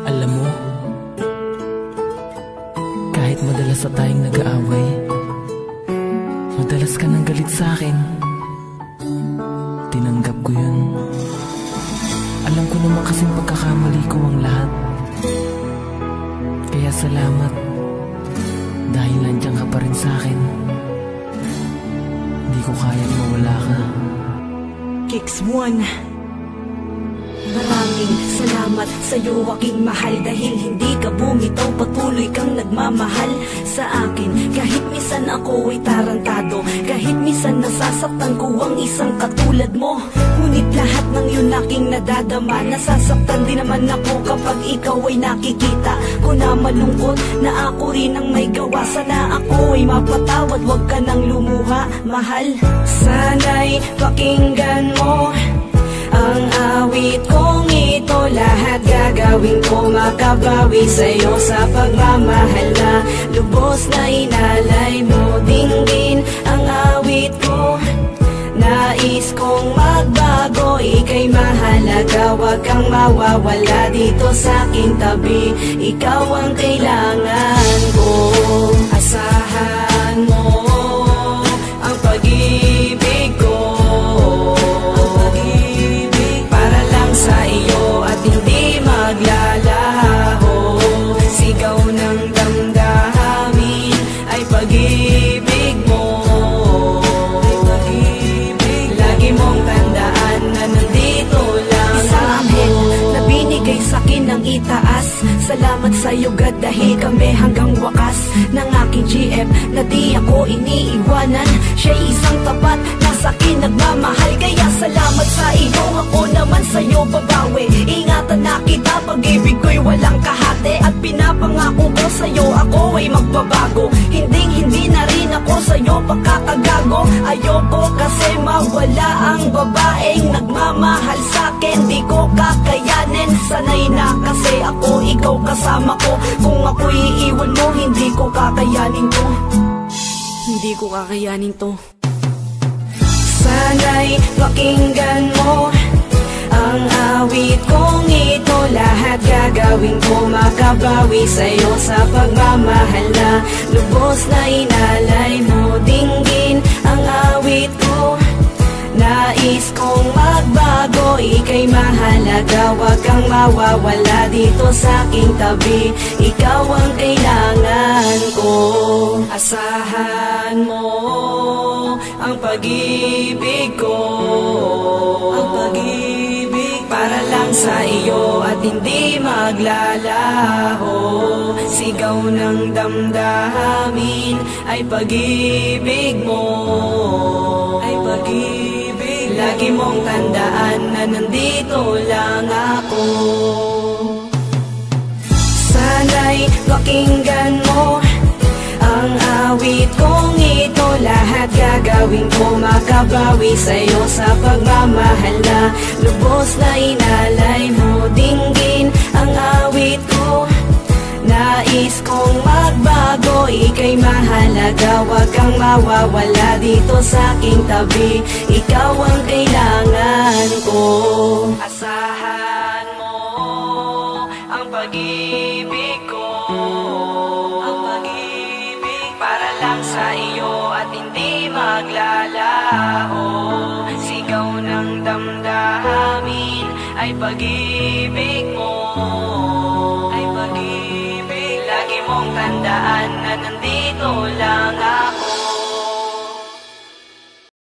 Alam mo, kahit madalas na tayong nag-aaway, madalas ka nang galit sa'kin, tinanggap ko yun. Alam ko naman kasing pagkakamali ko ang lahat. Kaya salamat, dahil nandiyan ka pa rin sa'kin. Di ko kayang mawala ka. Kicks 1. Maraming salamat sa'yo aking mahal, dahil hindi ka bumitaw, patuloy kang nagmamahal sa akin. Kahit minsan ako ay tarantado, kahit minsan nasasaktan ko ang isang katulad mo, ngunit lahat ng yun aking nadadama. Nasasaktan din naman ako kapag ikaw ay nakikita ko na malungkot, na ako rin ang may gawa. Sana ako ay mapatawad, wag ka nang lumuha, mahal. Sana'y pakinggan mo ang awit kong ito, lahat gagawin ko makabawi sa'yo sa pagmamahal na lubos na inalay mo. Dinggin ang awit ko, nais kong magbago, ika'y mahalaga, wag kang mawawala dito sa aking tabi. Ikaw ang kailangan ko, asahan mo ang pag-ibig ko, sa iyo at hindi maglalaho. Sigaw ng damdamin ay pag-ibig mo, ay pag-ibig. Lagi mong tandaan na nandito lang isang anghel na binigay sa'kin ng itaas. Salamat sa'yo God, dahil kami hanggang wakas ng aking GF na di ako iniiwanan. Siya'y isang tapat na sa'kin nagmamahal, kaya salamat sa iyo. Ako naman sa'yo babawi, ingatan na kita, pag-ibig ko'y walang kahati. At pinapangako ko sa'yo ako ay magbabago, hindi na rin ako sa'yo pakakagago. Ayoko kasi mawala ang babaeng nagmamahal sa'kin, di ko kakayanin. Sanay na kasi ako, ikaw kasama ko. Kung ako'y iiwan mo, hindi ko kakayanin to, hindi ko kakayanin to. Sana'y pakinggan mo ang awit kong ito, lahat gagawin ko makabawi sa'yo sa pagmamahal na lubos na inalay mo. Dinggin ang awit ko, nais kong magbago, ika'y mahalaga, wag kang mawawala dito sa aking tabi. Ikaw ang kailangan ko, asahan mo ang pag-ibig ko, ang pag-ibig para lang sa iyo at hindi maglalaho. Sigaw ng damdamin ay pag-ibig mo, ay pag-ibig. Lagi mong tandaan na nandito lang ako. Sana'y pakinggan mo ang awit kong ito, lahat gagawin ko makabawi sa'yo sa pagmamahal na lubos na inalay mo. Dinggin ang awit ko, nais kong magbago, ika'y mahalaga, wag kang mawawala dito sa aking tabi. Ikaw ang kailangan ko, asahan mo ang pag-ibig ko, ang pag-ibig para lang sa iyo at hindi maglalaho. Sigaw ng damdamin ay pag-ibig mo, ay pag-ibig. Lagi mong tandaan na nandito lang